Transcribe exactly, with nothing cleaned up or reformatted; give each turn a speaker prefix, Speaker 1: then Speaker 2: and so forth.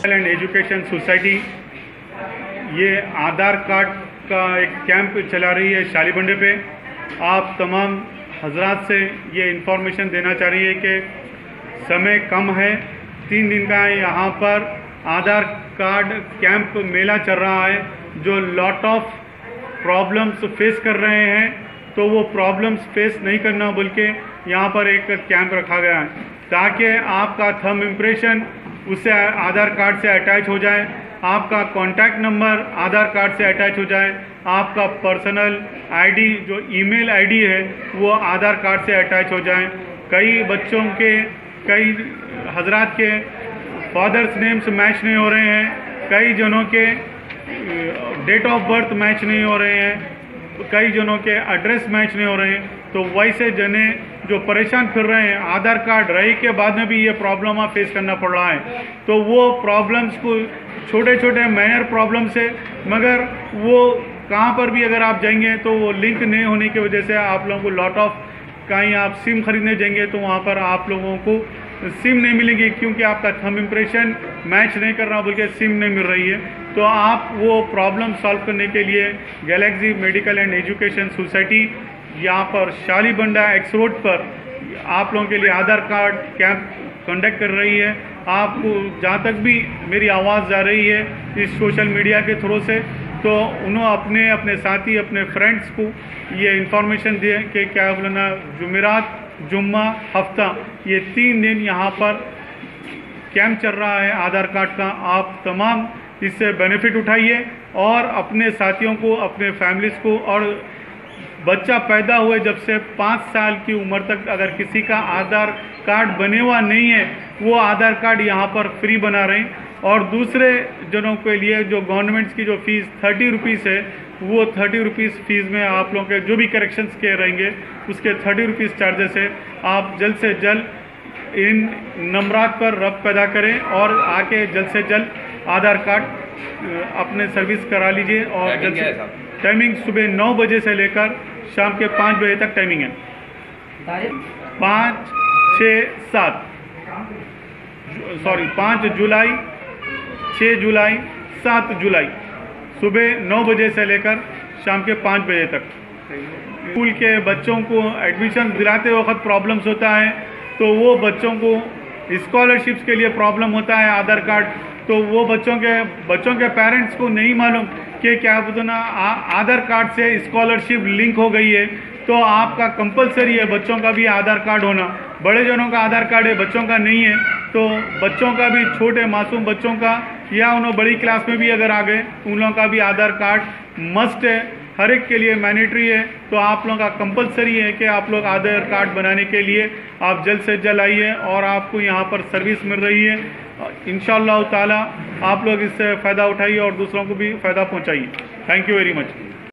Speaker 1: And education society ये आधार card का एक कैंप चला रही है शालीबंडे पे। आप तमाम हजरात से ये इन्फॉर्मेशन देना चाह रही है कि समय कम है, तीन दिन का यहाँ पर आधार कार्ड कैंप मेला चल रहा है। जो लॉट ऑफ प्रॉब्लम्स फेस कर रहे हैं तो वो प्रॉब्लम्स फेस नहीं करना बल्कि यहाँ पर एक कैंप रखा गया है ताकि आपका थंब इम्प्रेशन उससे आधार कार्ड से अटैच हो जाए, आपका कॉन्टैक्ट नंबर आधार कार्ड से अटैच हो जाए, आपका पर्सनल आईडी जो ईमेल आईडी है वो आधार कार्ड से अटैच हो जाए। कई बच्चों के कई हजरात के फादर्स नेम्स मैच नहीं हो रहे हैं, कई जनों के डेट ऑफ बर्थ मैच नहीं हो रहे हैं, कई जनों के एड्रेस मैच नहीं हो रहे हैं। तो वैसे जने जो परेशान फिर रहे हैं, आधार कार्ड रहे के बाद में भी ये प्रॉब्लम आप फेस करना पड़ रहा है। तो वो प्रॉब्लम्स को छोटे छोटे माइनर प्रॉब्लम्स है, मगर वो कहाँ पर भी अगर आप जाएंगे तो वो लिंक नहीं होने की वजह से आप लोगों को लॉट ऑफ कहीं आप सिम खरीदने जाएंगे तो वहाँ पर आप लोगों को सिम नहीं मिलेगी क्योंकि आपका थंब इम्प्रेशन मैच नहीं कर रहा बल्कि सिम नहीं मिल रही है। तो आप वो प्रॉब्लम सॉल्व करने के लिए galaxy medical and education society यहाँ पर शालीबंडा एक्स रोड पर आप लोगों के लिए आधार कार्ड कैंप कंडक्ट कर रही है। आपको जहाँ तक भी मेरी आवाज़ जा रही है इस सोशल मीडिया के थ्रू से, तो उन्होंने अपने अपने साथी अपने फ्रेंड्स को ये इन्फॉर्मेशन दिए कि क्या बोलना जुमेरात जुम्मा हफ्ता ये तीन दिन यहाँ पर कैंप चल रहा है आधार कार्ड का। आप तमाम इससे बेनिफिट उठाइए और अपने साथियों को अपने फैमिलीज़ को, और बच्चा पैदा हुए जब से पाँच साल की उम्र तक अगर किसी का आधार कार्ड बने हुआ नहीं है वो आधार कार्ड यहाँ पर फ्री बना रहे हैं। और दूसरे जनों के लिए जो गवर्नमेंट की जो फीस थर्टी रुपीज़ है वो थर्टी रुपीज़ फीस में आप लोगों के जो भी करेक्शंस के रहेंगे उसके थर्टी रुपीज़ चार्जेस है। आप जल्द से जल्द इन नंबरात पर रब्त पैदा करें और आके जल्द से जल्द आधार कार्ड अपने सर्विस करा लीजिए। और जल्द से टाइमिंग सुबह नौ बजे से लेकर शाम के पाँच बजे तक टाइमिंग है। पाँच छः सात सॉरी पाँच जुलाई छः जुलाई सात जुलाई सुबह नौ बजे से लेकर शाम के पाँच बजे तक। स्कूल के बच्चों को एडमिशन दिलाते वक्त प्रॉब्लम्स होता है तो वो बच्चों को स्कॉलरशिप्स के लिए प्रॉब्लम होता है आधार कार्ड, तो वो बच्चों के बच्चों के पेरेंट्स को नहीं मालूम कि क्या बोलना आधार कार्ड से स्कॉलरशिप लिंक हो गई है। तो आपका कंपलसरी है बच्चों का भी आधार कार्ड होना। बड़े जनों का आधार कार्ड है, बच्चों का नहीं है, तो बच्चों का भी, छोटे मासूम बच्चों का या उन्होंने बड़ी क्लास में भी अगर आ गए उन लोगों का भी आधार कार्ड मस्ट है, हर एक के लिए मैंडेटरी है। तो आप लोगों का कंपलसरी है कि आप लोग आधार कार्ड बनाने के लिए आप जल्द से जल्द आइए और आपको यहाँ पर सर्विस मिल रही है। इंशाअल्लाह ताला आप लोग इससे फ़ायदा उठाइए और दूसरों को भी फ़ायदा पहुँचाइए। Thank you very much.